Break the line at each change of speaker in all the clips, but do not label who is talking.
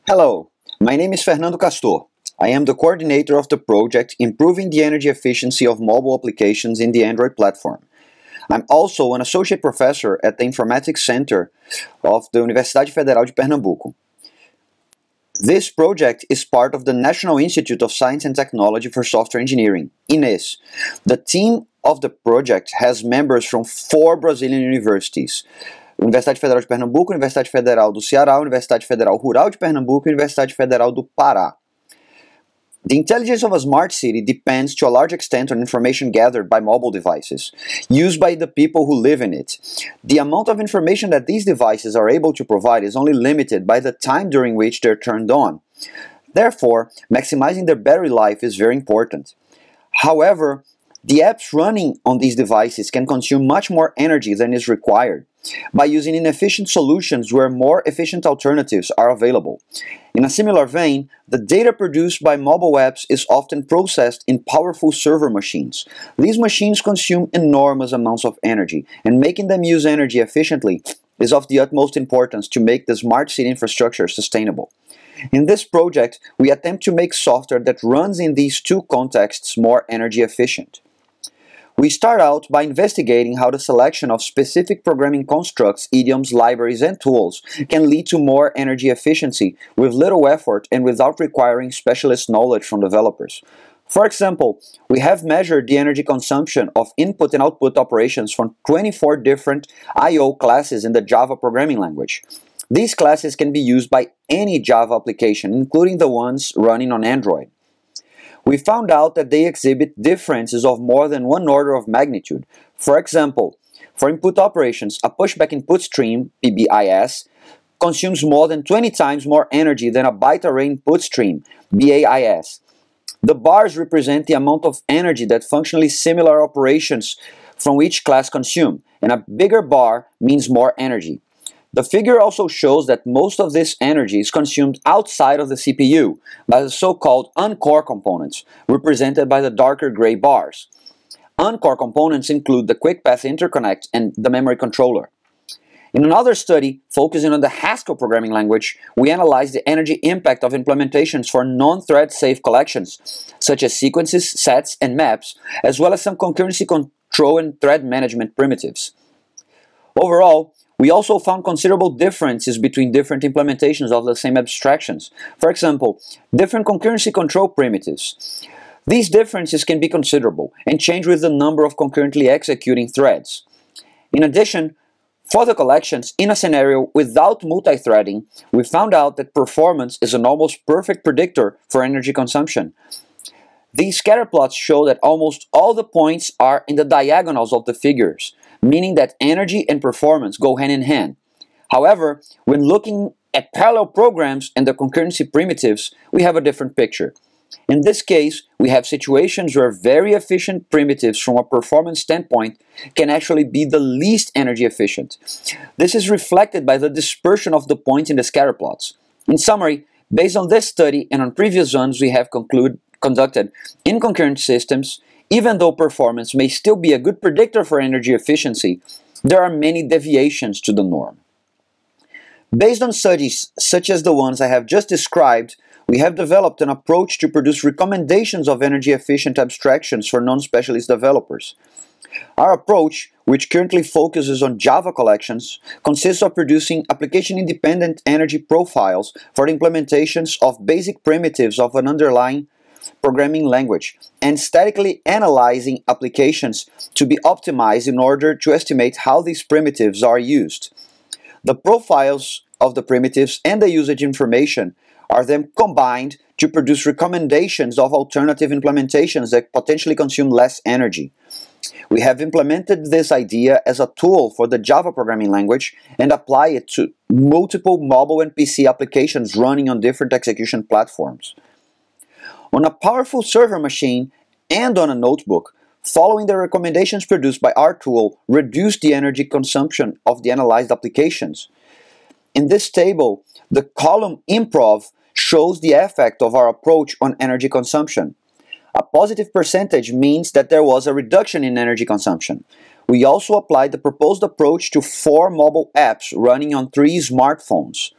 Hello, my name is Fernando Castor. I am the coordinator of the project Improving the Energy Efficiency of Mobile Applications in the Android Platform. I'm also an associate professor at the Informatics Center of the Universidade Federal de Pernambuco. This project is part of the National Institute of Science and Technology for Software Engineering, INES. The team of the project has members from 4 Brazilian universities: Universidade Federal de Pernambuco, Universidade Federal do Ceará, Universidade Federal Rural de Pernambuco e Universidade Federal do Pará. The intelligence of a smart city depends to a large extent on information gathered by mobile devices, used by the people who live in it. The amount of information that these devices are able to provide is only limited by the time during which they're turned on. Therefore, maximizing their battery life is very important. However, the apps running on these devices can consume much more energy than is required by using inefficient solutions where more efficient alternatives are available. In a similar vein, the data produced by mobile apps is often processed in powerful server machines. These machines consume enormous amounts of energy, and making them use energy efficiently is of the utmost importance to make the smart city infrastructure sustainable. In this project, we attempt to make software that runs in these two contexts more energy efficient. We start out by investigating how the selection of specific programming constructs, idioms, libraries, and tools can lead to more energy efficiency with little effort and without requiring specialist knowledge from developers. For example, we have measured the energy consumption of input and output operations from 24 different I/O classes in the Java programming language. These classes can be used by any Java application, including the ones running on Android. We found out that they exhibit differences of more than one order of magnitude. For example, for input operations, a pushback input stream, PBIS, consumes more than 20 times more energy than a byte array input stream, BAIS. The bars represent the amount of energy that functionally similar operations from each class consume, and a bigger bar means more energy. The figure also shows that most of this energy is consumed outside of the CPU by the so-called uncore components, represented by the darker gray bars. Uncore components include the quick path interconnect and the memory controller. In another study focusing on the Haskell programming language, we analyzed the energy impact of implementations for non-thread safe collections, such as sequences, sets, and maps, as well as some concurrency control and thread management primitives. Overall, we also found considerable differences between different implementations of the same abstractions. For example, different concurrency control primitives. These differences can be considerable and change with the number of concurrently executing threads. In addition, for the collections, in a scenario without multi-threading, we found out that performance is an almost perfect predictor for energy consumption. These scatter plots show that almost all the points are in the diagonals of the figures, meaning that energy and performance go hand in hand. However, when looking at parallel programs and the concurrency primitives, we have a different picture. In this case, we have situations where very efficient primitives from a performance standpoint can actually be the least energy efficient. This is reflected by the dispersion of the points in the scatter plots. In summary, based on this study and on previous ones we have conducted in concurrent systems, even though performance may still be a good predictor for energy efficiency, there are many deviations to the norm. Based on studies such as the ones I have just described, we have developed an approach to produce recommendations of energy efficient abstractions for non-specialist developers. Our approach, which currently focuses on Java collections, consists of producing application-independent energy profiles for the implementations of basic primitives of an underlying programming language and statically analyzing applications to be optimized in order to estimate how these primitives are used. The profiles of the primitives and the usage information are then combined to produce recommendations of alternative implementations that potentially consume less energy. We have implemented this idea as a tool for the Java programming language and apply it to multiple mobile and PC applications running on different execution platforms. On a powerful server machine and on a notebook, following the recommendations produced by our tool reduce the energy consumption of the analyzed applications. In this table, the column improv shows the effect of our approach on energy consumption. A positive percentage means that there was a reduction in energy consumption. We also applied the proposed approach to 4 mobile apps running on 3 smartphones.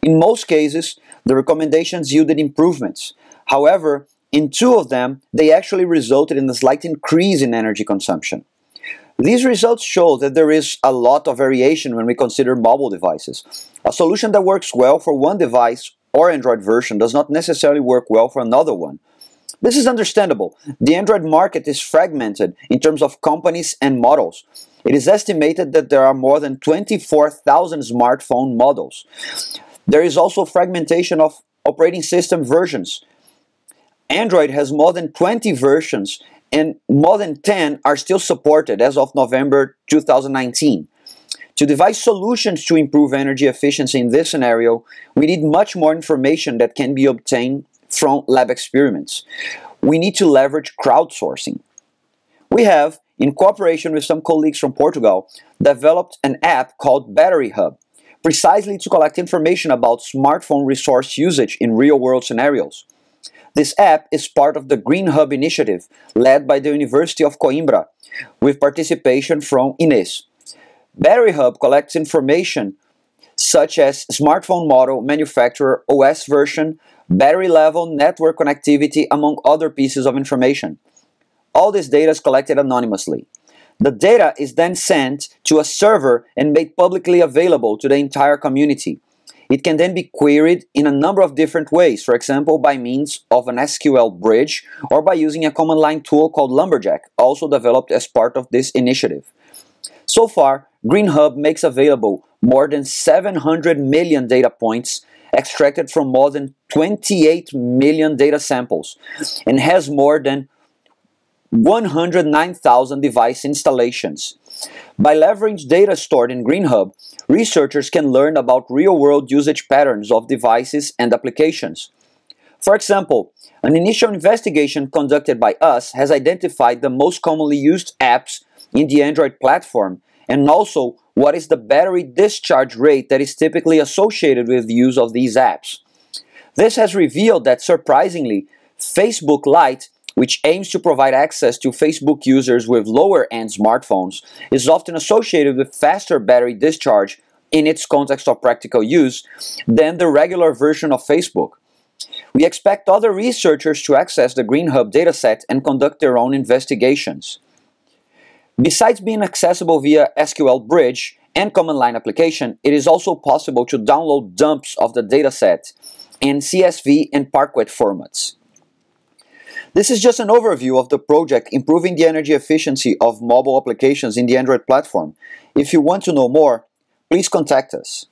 In most cases, the recommendations yielded improvements. However, in 2 of them, they actually resulted in a slight increase in energy consumption. These results show that there is a lot of variation when we consider mobile devices. A solution that works well for one device or Android version does not necessarily work well for another one. This is understandable. The Android market is fragmented in terms of companies and models. It is estimated that there are more than 24,000 smartphone models. There is also fragmentation of operating system versions. Android has more than 20 versions, and more than 10 are still supported as of November 2019. To devise solutions to improve energy efficiency in this scenario, we need much more information that can be obtained from lab experiments. We need to leverage crowdsourcing. We have, in cooperation with some colleagues from Portugal, developed an app called Battery Hub, precisely to collect information about smartphone resource usage in real-world scenarios. This app is part of the Green Hub initiative led by the University of Coimbra, with participation from Inês. Battery Hub collects information such as smartphone model, manufacturer, OS version, battery level, network connectivity, among other pieces of information. All this data is collected anonymously. The data is then sent to a server and made publicly available to the entire community. It can then be queried in a number of different ways, for example, by means of an SQL bridge or by using a command line tool called Lumberjack, also developed as part of this initiative. So far, Green Hub makes available more than 700 million data points extracted from more than 28 million data samples and has more than 109,000 device installations. By leveraging data stored in Green Hub, researchers can learn about real-world usage patterns of devices and applications. For example, an initial investigation conducted by us has identified the most commonly used apps in the Android platform and also what is the battery discharge rate that is typically associated with the use of these apps. This has revealed that, surprisingly, Facebook Lite, which aims to provide access to Facebook users with lower-end smartphones, is often associated with faster battery discharge in its context of practical use than the regular version of Facebook. We expect other researchers to access the Green Hub dataset and conduct their own investigations. Besides being accessible via SQL Bridge and command line application, it is also possible to download dumps of the dataset in CSV and Parquet formats. This is just an overview of the project improving the energy efficiency of mobile applications in the Android platform. If you want to know more, please contact us.